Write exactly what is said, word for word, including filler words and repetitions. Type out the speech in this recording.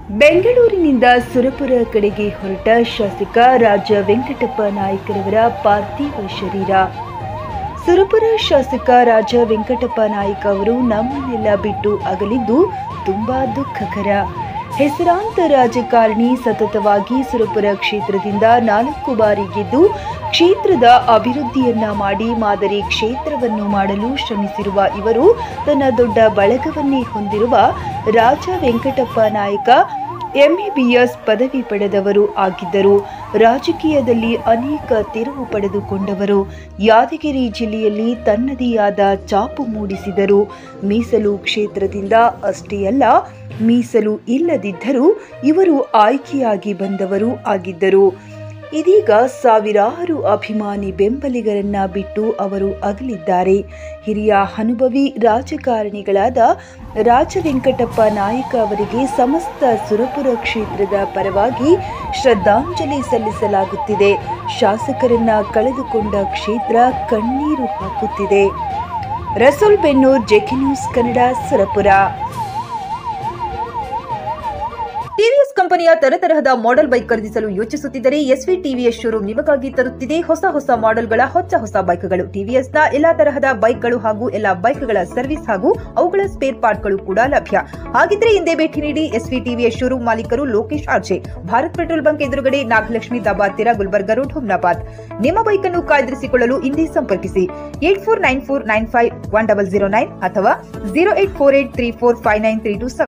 ಬೆಂಗಳೂರಿನಿಂದ ಸುರಪುರ ಕಡೆಗೆ ಹೊರಟ ಶಾಸಕ ರಾಜ ವೆಂಕಟಪ್ಪ ನಾಯ್ಕರವರ ಪಾರ್ಥಿವ ಶರೀರ. ಸುರಪುರ ಶಾಸಕ ರಾಜ ವೆಂಕಟಪ್ಪ ನಾಯ್ಕ ಅವರು ನಮ್ಮನ್ನೆಲ್ಲ ಬಿಟ್ಟು ಅಗಲಿದ್ದು ತುಂಬಾ ದುಃಖಕರ. ಹೆಸರಾಂತ ರಾಜಕಾರಣಿ, ಸತತವಾಗಿ ಸುರಪುರ ಕ್ಷೇತ್ರದಿಂದ ನಾಲ್ಕು ಬಾರಿ ಗೆದ್ದು ಕ್ಷೇತ್ರದ ಅಭಿವೃದ್ಧಿಯನ್ನ ಮಾಡಿ ಮಾದರಿ ಕ್ಷೇತ್ರವನ್ನು ಮಾಡಲು ಶ್ರಮಿಸಿರುವ ಇವರು ತನ್ನ ದೊಡ್ಡ ಬಳಗವನ್ನೇ ಹೊಂದಿರುವ ರಾಜ ವೆಂಕಟಪ್ಪ ನಾಯ್ಕ ಎಂಬಿಬಿಎಸ್ ಪದವಿ ಪಡೆದವರು ಆಗಿದ್ದರು. ರಾಜಕೀಯದಲ್ಲಿ ಅನೇಕ ತಿರುವು ಪಡೆದುಕೊಂಡವರು. ಯಾದಗಿರಿ ಜಿಲ್ಲೆಯಲ್ಲಿ ತನ್ನದೇ ಆದ ಛಾಪು ಮೂಡಿಸಿದರು. ಮೀಸಲು ಕ್ಷೇತ್ರದಿಂದ ಅಷ್ಟೇ ಅಲ್ಲ, ಮೀಸಲು ಇಲ್ಲದಿದ್ದರೂ ಇವರು ಆಯ್ಕೆಯಾಗಿ ಬಂದವರು ಆಗಿದ್ದರು. ಇದೀಗ ಸಾವಿರಾರು ಅಭಿಮಾನಿ ಬೆಂಬಲಿಗರನ್ನ ಬಿಟ್ಟು ಅವರು ಅಗಲಿದ್ದಾರೆ. ಹಿರಿಯ ಅನುಭವಿ ರಾಜಕಾರಣಿಗಳಾದ ರಾಜ ವೆಂಕಟಪ್ಪ ನಾಯ್ಕ ಅವರಿಗೆ ಸಮಸ್ತ ಸುರಪುರ ಕ್ಷೇತ್ರದ ಪರವಾಗಿ ಶ್ರದ್ಧಾಂಜಲಿ ಸಲ್ಲಿಸಲಾಗುತ್ತಿದೆ. ಶಾಸಕರನ್ನ ಕಳೆದುಕೊಂಡ ಕ್ಷೇತ್ರ ಕಣ್ಣೀರು ಹಾಕುತ್ತಿದೆ. Rasool Bennur, JK news Kannada, Surapura. TVS ಕಂಪನಿಯ ತರತರಹದ ಮಾಡೆಲ್ ಬೈಕ್ ಖರೀದಿಸಲು ಯೋಚಿಸುತ್ತಿದ್ದರೆ ಎಸ್ವಿ ಟಿವಿಎಸ್ ಶೋರೂಮ್ ನಿಮಗಾಗಿ ತರುತ್ತಿದೆ ಹೊಸ ಹೊಸ ಮಾಡೆಲ್ಗಳ ಹೊಸ ಹೊಸ ಬೈಕ್ಗಳು. ಟಿವಿಎಸ್ನ ಎಲ್ಲಾ ತರಹದ ಬೈಕ್ಗಳು ಹಾಗೂ ಎಲ್ಲಾ ಬೈಕ್ಗಳ ಸರ್ವಿಸ್ ಹಾಗೂ ಅವುಗಳ ಸ್ಪೇರ್ ಪಾರ್ಟ್ಗಳು ಕೂಡ ಲಭ್ಯ. ಹಾಗಿದ್ರೆ ಹಿಂದೆ ಭೇಟಿ ನೀಡಿ. ಎಸ್ವಿ ಟಿವಿಎಸ್ ಶೋರೂಮ್ ಮಾಲೀಕರು Lokesh RJ, Bharat petrol bunk ಎದುರುಗಡೆ, ನಾಗಲಕ್ಷ್ಮಿ ದಾಬಾ ತೀರ, ಗುಲ್ಬರ್ಗಾ ರೋಡ್, ಹುಮ್ನಾಬಾದ್. ನಿಮ್ಮ ಬೈಕ್ ಅನ್ನು ಕಾಯ್ದಿರಿಸಿಕೊಳ್ಳಲು ಹಿಂದೆ ಸಂಪರ್ಕಿಸಿ eight four nine four nine five one double zero nine ಅಥವಾ zero eight four eight three four five nine three two.